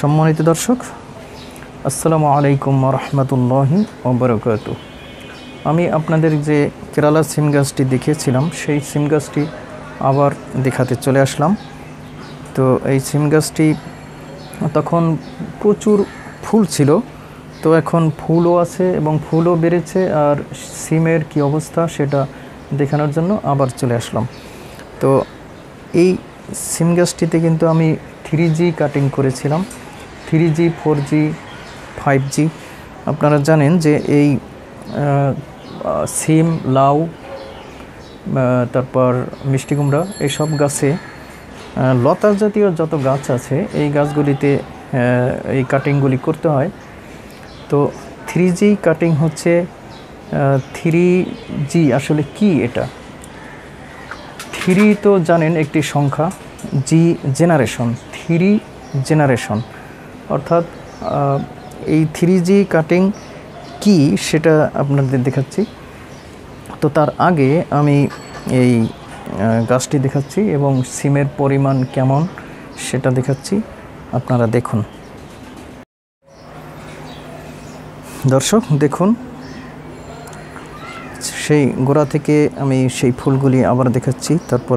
সম্মানিত দর্শক, আসসালামু আলাইকুম ওয়া রাহমাতুল্লাহি ওয়া বারাকাতুহু। আমি আপনাদের যে কেরালা সিম গাছটি দেখিয়েছিলাম সেই সিম গাছটি আবার দেখাতে চলে আসলাম। তো এই সিম গাছটি তখন প্রচুর ফুল ছিল, তো এখন ফুলও আছে এবং ফুলও বেড়েছে, আর সিমের কি অবস্থা সেটা দেখানোর জন্য আবার চলে আসলাম। তো এই সিম গাছটিতে কিন্তু আমি 3G কাটিং করেছিলাম, 3G 4G 5G। আপনারা জানেন যে এই সিম, লাউ, তারপর মিষ্টি কুমড়া, এইসব গাছে লতা জাতীয় যত গাছ আছে এই গাছগুলিতে এই কাটিংগুলি করতে হয়। তো 3G কাটিং হচ্ছে 3G আসলে কি? এটা 3 তো জানেন একটি সংখ্যা, জি জেনারেশন, 3 জেনারেশন, অর্থাৎ এই 3G কাটিং কি সেটা আপনাদের দেখাচ্ছি। তো তার আগে আমি এই গাছটি দেখাচ্ছি এবং সিমের পরিমাণ কেমন সেটা দেখাচ্ছি, আপনারা দেখুন। দর্শক দেখুন, সেই গোড়া থেকে আমি সেই ফুলগুলি আবার দেখাচ্ছি। তারপর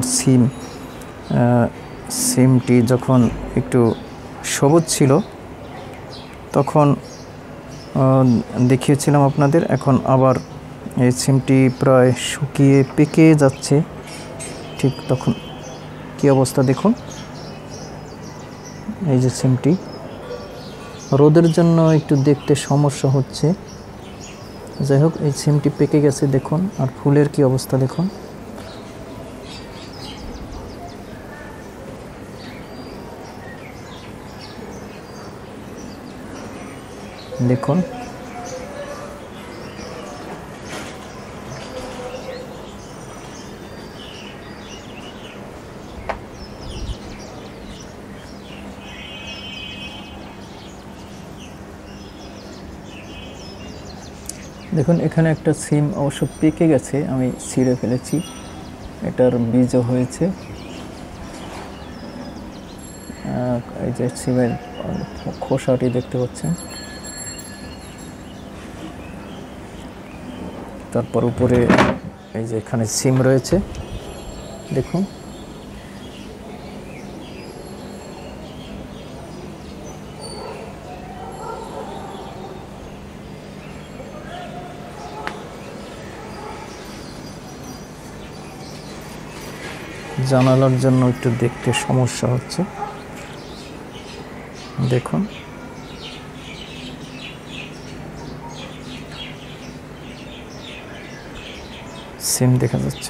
সিমটি যখন একটু সবুজ ছিল তখন দেখিয়েছিলাম আপনাদের। এখন আবার এই সিমটি প্রায় শুকিয়ে পেকে যাচ্ছে, ঠিক তখন কি অবস্থা দেখুন। এই যে সিমটি, রোদের জন্য একটু দেখতে সমস্যা হচ্ছে, যাই হোক এই সিমটি পেকে গেছে দেখুন। আর ফুলের কি অবস্থা দেখুন। দেখুন দেখুন, এখানে একটা সিম অবশ্য পেকে গেছে, আমি ছিঁড়ে ফেলেছি, এটার বীজও হয়েছে। এই যে সিমের খোসাটি দেখতে পাচ্ছেন, তারপর উপরে এই যে এখানে সিম রয়েছে দেখুন। জানালার জন্য একটু দেখতে সমস্যা হচ্ছে, দেখুন। সিম দেখা যাচ্ছে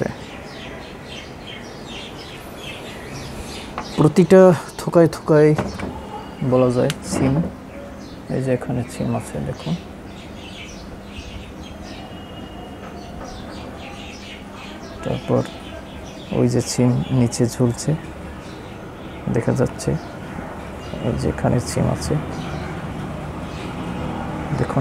প্রতিটা থোকায় থোকায়, বলা যায় সিম। এই যে এখানে সিম আছে দেখুন। তারপর ওই যে সিম নিচে ঝুলছে দেখা যাচ্ছে, এই যে এখানে সিম আছে দেখুন।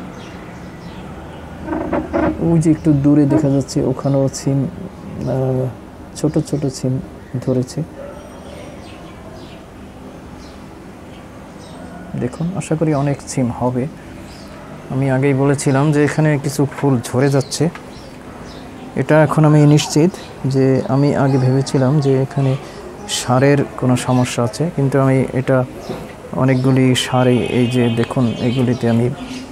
ওই যে একটু দূরে দেখা যাচ্ছে ওখানেও সিম, ছোট ছোট সিম ধরেছে দেখুন। আশা করি অনেক সিম হবে। আমি আগেই বলেছিলাম যে এখানে কিছু ফুল ঝরে যাচ্ছে, এটা এখন আমি নিশ্চিত যে আমি আগে ভেবেছিলাম যে এখানে সারের কোনো সমস্যা আছে, কিন্তু আমি এটা অনেকগুলি সারে, এই যে দেখুন এইগুলিতে আমি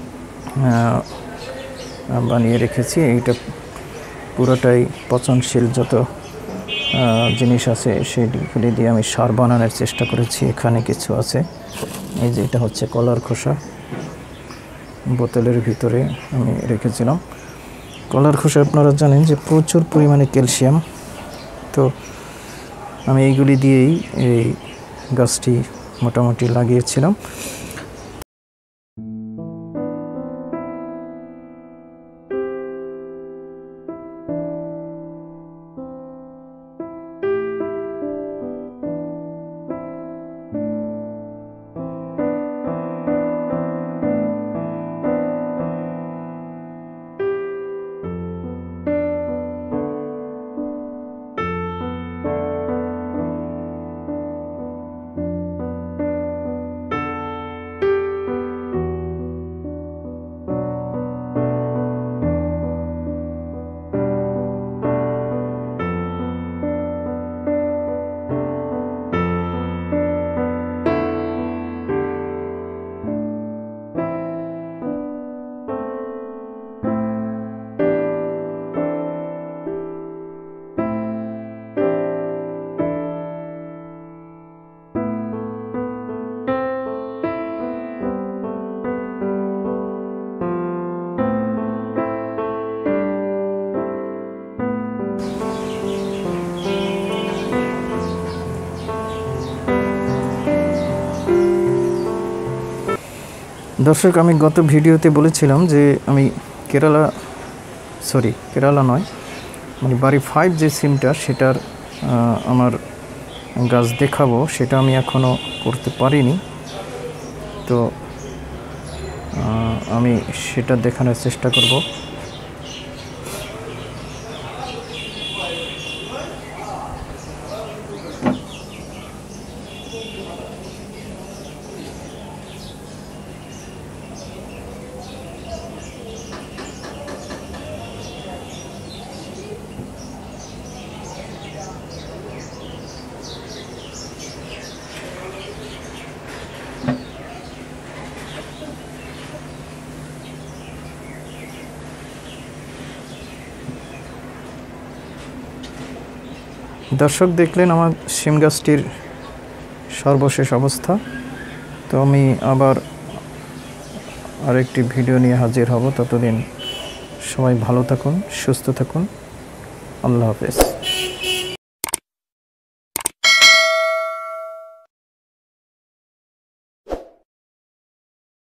বানিয়ে রেখেছি। এইটা পুরোটাই পচনশীল যত জিনিস আছে সেগুলি দিয়ে আমি সার বানানোর চেষ্টা করেছি। এখানে কিছু আছে, এই যে এটা হচ্ছে কলার খোসা, বোতলের ভিতরে আমি রেখেছিলাম। কলার খোসা আপনারা জানেন যে প্রচুর পরিমাণে ক্যালসিয়াম, তো আমি এইগুলি দিয়েই এই গাছটি মোটামুটি লাগিয়েছিলাম। দর্শক, আমি গত ভিডিওতে বলেছিলাম যে আমি কেরালা নয়, মানে বাড়ি 5 যে সিমটা সেটার আমার গাছ দেখাবো, সেটা আমি এখনও করতে পারিনি। তো আমি সেটা দেখানোর চেষ্টা করব। দর্শক, দেখলেন আমার সিম গাছটির সর্বশেষ অবস্থা। তো আমি আবার আরেকটি ভিডিও নিয়ে হাজির হব। ততদিন সবাই ভালো থাকুন, সুস্থ থাকুন। আল্লাহ হাফেজ।